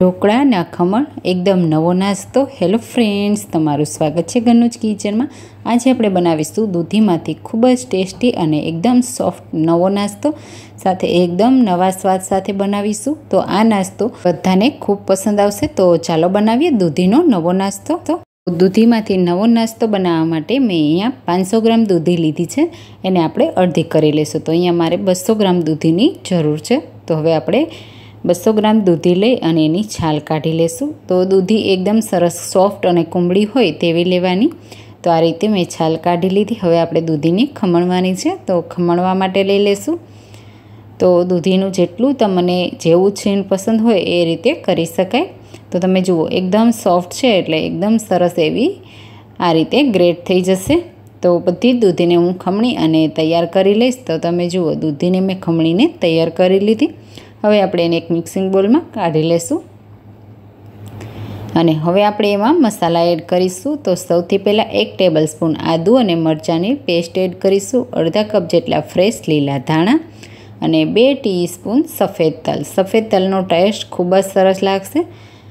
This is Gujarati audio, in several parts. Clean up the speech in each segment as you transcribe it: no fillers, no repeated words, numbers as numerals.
ઢોકળાના ખમણ એકદમ નવો નાસ્તો। હેલો ફ્રેન્ડ્સ, તમારું સ્વાગત છે ગનુજ કિચનમાં। આજે આપણે બનાવીશું દૂધીમાંથી ખૂબ જ ટેસ્ટી અને એકદમ સોફ્ટ નવો નાસ્તો, સાથે એકદમ નવા સ્વાદ સાથે બનાવીશું। તો આ નાસ્તો બધાને ખૂબ પસંદ આવશે। તો ચાલો બનાવીએ દૂધીનો નવો નાસ્તો। તો દૂધીમાંથી નવો નાસ્તો બનાવવા માટે મેં અહીંયા 500 ગ્રામ દૂધી લીધી છે, એને આપણે અડધી કરી લઈશું। તો અહીંયા મારે 200 ગ્રામ દૂધીની જરૂર છે। તો હવે આપણે 200 ગ્રામ દૂધી લઈ અને એની છાલ કાઢી લેશું। તો દૂધી એકદમ સરસ સોફ્ટ અને કુંબળી હોય તેવી લેવાની। તો આ રીતે મેં છાલ કાઢી લીધી। હવે આપણે દૂધીને ખમણવાની છે, તો ખમણવા માટે લઈ લેશું। તો દૂધીનું જેટલું તમને જેવું છીણ પસંદ હોય એ રીતે કરી શકાય। તો તમે જુઓ એકદમ સોફ્ટ છે, એટલે એકદમ સરસ એવી આ રીતે ગ્રેટ થઈ જશે। તો બધી દૂધીને હું ખમણી અને તૈયાર કરી લઈશ। તો તમે જુઓ દૂધીને મેં ખમણીને તૈયાર કરી લીધી। હવે આપણે એને એક મિક્સિંગ બોલમાં કાઢી લેશું અને હવે આપણે એમાં મસાલા એડ કરીશું। તો સૌથી પહેલાં 1 ટેબલ સ્પૂન આદુ અને મરચાંની પેસ્ટ એડ કરીશું, અડધા કપ જેટલા ફ્રેશ લીલા ધાણા અને 2 ટીસ્પૂન સફેદ તલ। સફેદ તલનો ટેસ્ટ ખૂબ જ સરસ લાગશે।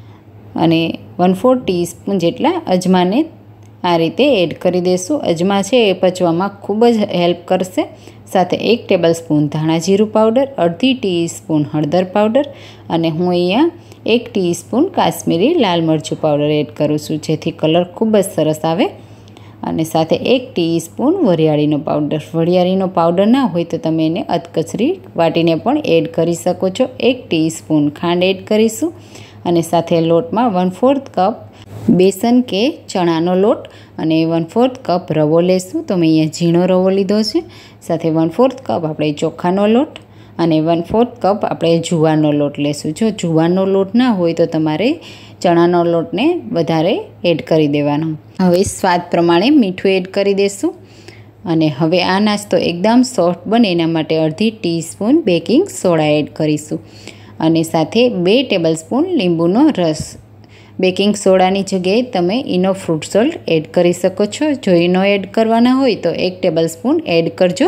અને 1/4 ટીસ્પૂન જેટલા અજમાને આ રીતે એડ કરી દઈશું। અજમા છે એ પચવામાં ખૂબ જ હેલ્પ કરશે। સાથે 1 ટેબલ સ્પૂન ધાણા જીરું પાવડર, અડધી ટીસ્પૂન હળદર પાવડર અને હું અહીંયા 1 ટીસ્પૂન કાશ્મીરી લાલ મરચું પાવડર એડ કરું છું, જેથી કલર ખૂબ જ સરસ આવે। અને સાથે 1 ટીસ્પૂન વરિયાળીનો પાવડર। વરિયાળીનો પાવડર ના હોય તો તમે એને અધકચરી વાટીને પણ એડ કરી શકો છો। 1 ટીસ્પૂન ખાંડ એડ કરીશું અને સાથે લોટમાં 1/4 કપ બેસન કે ચણાનો લોટ અને 1/4 કપ રવો લેશું। તો મેં અહીંયા ઝીણો રવો લીધો છે। સાથે 1/4 કપ આપણે ચોખાનો લોટ અને 1/4 કપ આપણે જુવારનો લોટ લેશું। જો જુવારનો લોટ ના હોય તો તમારે ચણાનો લોટને વધારે એડ કરી દેવાનો। હવે સ્વાદ પ્રમાણે મીઠું એડ કરી દઈશું અને હવે આ નાસ્તો એકદમ સોફ્ટ બને એના માટે અડધી ટીસ્પૂન બેકિંગ સોડા એડ કરીશું અને સાથે 2 ટેબલ સ્પૂન લીંબુનો રસ। બેકિંગ સોડાની જગ્યાએ તમે ઇનો ફ્રૂટ સોલ્ટ એડ કરી શકો છો। જો ઇનો એડ કરવાના હોય તો 1 ટેબલ સ્પૂન એડ કરજો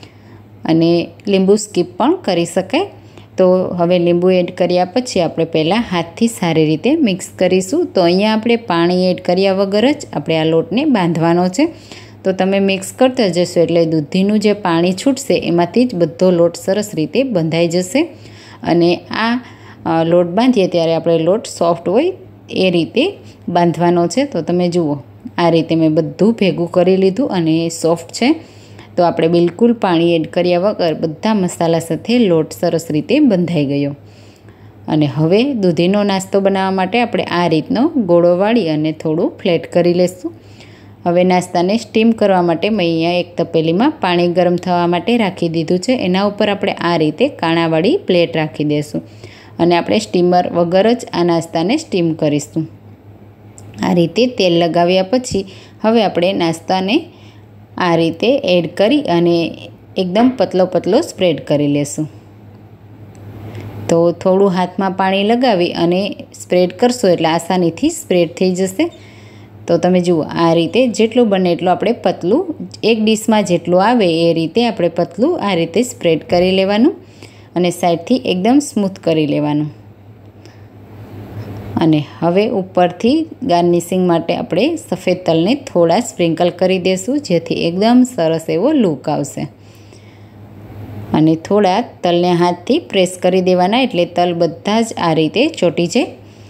અને લીંબુ સ્કીપ પણ કરી શકાય। તો હવે લીંબુ એડ કર્યા પછી આપણે પહેલાં હાથથી સારી રીતે મિક્સ કરીશું। તો અહીંયા આપણે પાણી એડ કર્યા વગર જ આપણે આ લોટને બાંધવાનો છે। તો તમે મિક્સ કરતા જશો એટલે દૂધીનું જે પાણી છૂટશે એમાંથી જ બધો લોટ સરસ રીતે બંધાઈ જશે અને આ લોટ બાંધીએ ત્યારે આપણે લોટ સોફ્ટ હોય એ રીતે બાંધવાનો છે। તો તમે જુઓ આ રીતે મેં બધું ભેગું કરી લીધું અને સોફ્ટ છે। તો આપણે બિલકુલ પાણી એડ કર્યા વગર બધા મસાલા સાથે લોટ સરસ રીતે બંધાઈ ગયો અને હવે દૂધીનો નાસ્તો બનાવવા માટે આપણે આ રીતનો ગોળો વાળી અને થોડું ફ્લેટ કરી લઈશું। હવે નાસ્તાને સ્ટીમ કરવા માટે મેં અહીંયા એક તપેલીમાં પાણી ગરમ થવા માટે રાખી દીધું છે। એના ઉપર આપણે આ રીતે કાણાવાળી પ્લેટ રાખી દઈશું અને આપણે સ્ટીમર વગર જ આ નાસ્તાને સ્ટીમ કરીશું। આ રીતે તેલ લગાવ્યા પછી હવે આપણે નાસ્તાને આ રીતે એડ કરી અને એકદમ પતલો સ્પ્રેડ કરી લેશું। તો થોડું હાથમાં પાણી લગાવી અને સ્પ્રેડ કરશો એટલે આસાનીથી સ્પ્રેડ થઈ જશે। તો તમે જુઓ આ રીતે જેટલું બને એટલું આપણે પતલું, એક ડીશમાં જેટલું આવે એ રીતે આપણે પતલું આ રીતે સ્પ્રેડ કરી લેવાનું અને સાઈડથી એકદમ સ્મૂથ કરી લેવાનું અને હવે ઉપરથી ગાર્નિશિંગ માટે આપણે સફેદ તલને થોડા સ્પ્રિંકલ કરી દઈશું, જેથી એકદમ સરસ એવો લુક આવશે અને થોડા તલને હાથથી પ્રેસ કરી દેવાના એટલે તલ બધા જ આ રીતે ચોંટી જાય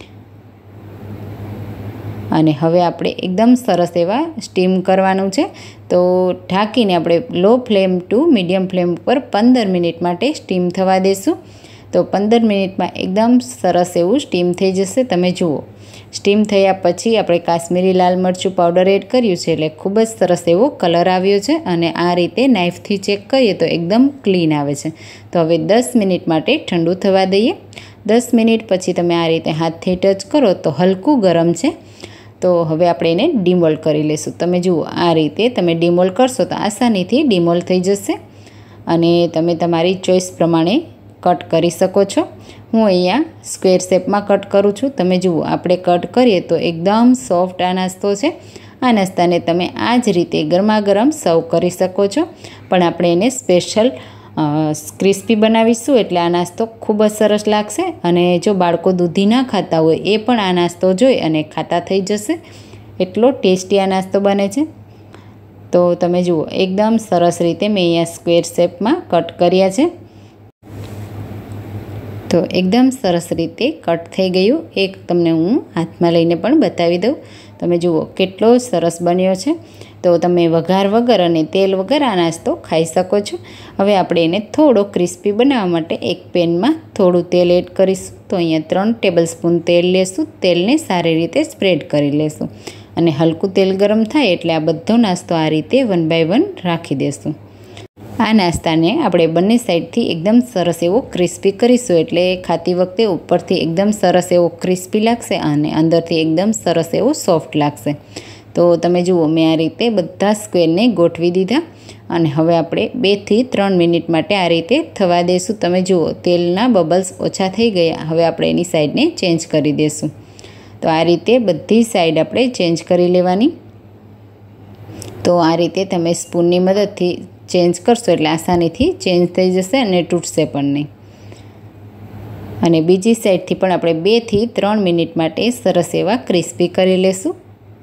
અને હવે આપણે એકદમ સરસ એવા સ્ટીમ કરવાનું છે। તો ઢાંકીને આપણે low flame to medium flame પર 15 મિનિટ માટે સ્ટીમ થવા દઈશું। તો 15 મિનિટમાં એકદમ સરસ એવું સ્ટીમ થઈ જશે। તમે જુઓ સ્ટીમ થયા પછી આપણે કાશ્મીરી લાલ મરચું પાવડર એડ કર્યું છે એટલે ખૂબ જ સરસ એવો કલર આવ્યો છે અને આ રીતે નાઇફથી ચેક કરીએ તો એકદમ ક્લીન આવે છે। તો હવે 10 મિનિટ માટે ઠંડુ થવા દઈએ। 10 મિનિટ પછી તમે આ રીતે હાથથી ટચ કરો તો હલકું ગરમ છે। તો હવે આપણે એને ડીમોલ્ડ કરી લઈશું। તમે જુઓ આ રીતે તમે ડીમોલ્ડ કરશો તો આસાનીથી ડીમોલ્ડ થઈ જશે અને તમે તમારી ચોઈસ પ્રમાણે કટ કરી શકો છો। હું અહીંયા સ્ક્વેર શેપમાં કટ કરું છું। તમે જુઓ આપણે કટ કરીએ તો એકદમ સોફ્ટ આ નાસ્તો છે। આ નાસ્તાને તમે આ જ રીતે ગરમા ગરમ સર્વ કરી શકો છો, પણ આપણે એને સ્પેશિયલ ક્રિસ્પી બનાવીશું એટલે આ નાસ્તો ખૂબ જ સરસ લાગશે. અને જો બાળકો દૂધી ના ખાતા હોય એ પણ આ નાસ્તો જોઈ અને ખાતા થઈ જશે. એટલો ટેસ્ટી આ નાસ્તો બને છે. તો તમે જુઓ એકદમ સરસ રીતે મેં અહીંયા સ્ક્વેર શેપમાં કટ કર્યા છે. તો એકદમ સરસ રીતે કટ થઈ ગયું. એક તમને હું હાથમાં લઈને પણ બતાવી દઉં. તમે જુઓ કેટલો સરસ બન્યો છે. તો તમે વઘાર વગર અને તેલ વગર આ નાસ્તો ખાઈ શકો છો. હવે આપણે એને થોડો ક્રિસ્પી બનાવવા માટે એક પેનમાં થોડું તેલ એડ કરીશું. તો અહીંયા 3 ટેબલ સ્પૂન તેલ લેશું. તેલને સારી રીતે સ્પ્રેડ કરી લેશું અને હલકું તેલ ગરમ થાય એટલે આ બધો નાસ્તો આ રીતે 1 બાય 1 રાખી દેશું. આ નાસ્તાને આપણે બંને સાઈડથી એકદમ સરસ એવો ક્રિસ્પી કરીશું એટલે ખાતી વખતે ઉપરથી એકદમ સરસ એવો ક્રિસ્પી લાગશે અને અંદરથી એકદમ સરસ એવો સોફ્ટ લાગશે. તો તમે જુઓ મેં આ રીતે બધા સ્ક્વેરને ગોઠવી દીધા અને હવે આપણે 2 થી 3 મિનિટ માટે આ રીતે થવા દઈશું. તમે જુઓ તેલના બબલ્સ ઓછા થઈ ગયા. હવે આપણે એની સાઈડને ચેન્જ કરી દઈશું. તો આ રીતે બધી સાઈડ આપણે ચેન્જ કરી લેવાની. તો આ રીતે તમે સ્પૂનની મદદથી ચેન્જ કરશો એટલે આસાનીથી ચેન્જ થઈ જશે અને તૂટશે પણ નહીં. અને બીજી સાઈડથી પણ આપણે 2 થી 3 મિનિટ માટે સરસ એવા ક્રિસ્પી કરી લેશું.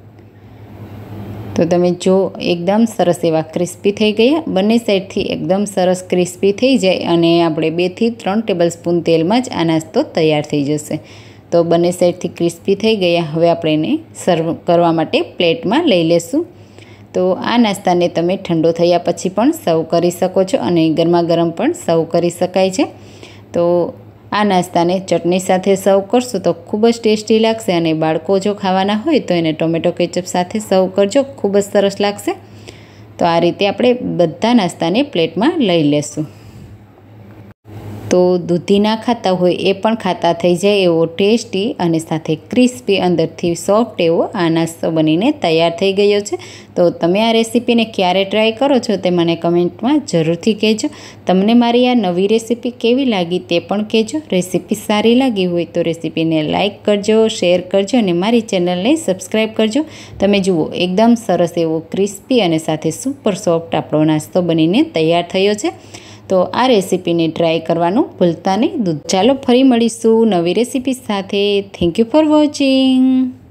તો તમે જો એકદમ સરસ એવા ક્રિસ્પી થઈ ગયા. બંને સાઈડથી એકદમ સરસ ક્રિસ્પી થઈ જાય અને આપણે 2 થી 3 ટેબલ સ્પૂન તેલમાં જ આ નાસ્તો તૈયાર થઈ જશે. તો બંને સાઈડથી ક્રિસ્પી થઈ ગયા. હવે આપણે એને સર્વ કરવા માટે પ્લેટમાં લઈ લેશું. તો આ નાસ્તાને તમે ઠંડો થયા પછી પણ સર્વ કરી શકો છો અને ગરમા ગરમ પણ સર્વ કરી શકાય છે. તો આ નાસ્તાને ચટણી સાથે સર્વ કરશો તો ખૂબ જ ટેસ્ટી લાગશે અને બાળકો જો ખાવાના હોય તો એને ટોમેટો કેચઅપ સાથે સર્વ કરજો. ખૂબ જ સરસ લાગશે. તો આ રીતે આપણે બધા નાસ્તાને પ્લેટમાં લઈ લેશું. તો દૂધી ના ખાતા હોય એ પણ ખાતા થઈ જાય એવો ટેસ્ટી અને સાથે ક્રિસ્પી અંદરથી સોફ્ટ એવો આ નાસ્તો બનીને તૈયાર થઈ ગયો છે. તો તમે આ રેસીપીને ક્યારે ટ્રાય કરો છો તે મને કમેન્ટમાં જરૂરથી કહેજો. તમને મારી આ નવી રેસીપી કેવી લાગી તે પણ કહેજો. રેસીપી સારી લાગી હોય તો રેસીપીને લાઇક કરજો, શેર કરજો અને મારી ચેનલને સબસ્ક્રાઈબ કરજો. તમે જુઓ એકદમ સરસ એવો ક્રિસ્પી અને સાથે સુપર સોફ્ટ આપણો નાસ્તો બનીને તૈયાર થયો છે. તો આ રેસીપીને ટ્રાય કરવાનું ભૂલતા નહીં. ચાલો ફરી મળીશું નવી રેસીપી સાથે. Thank you for watching.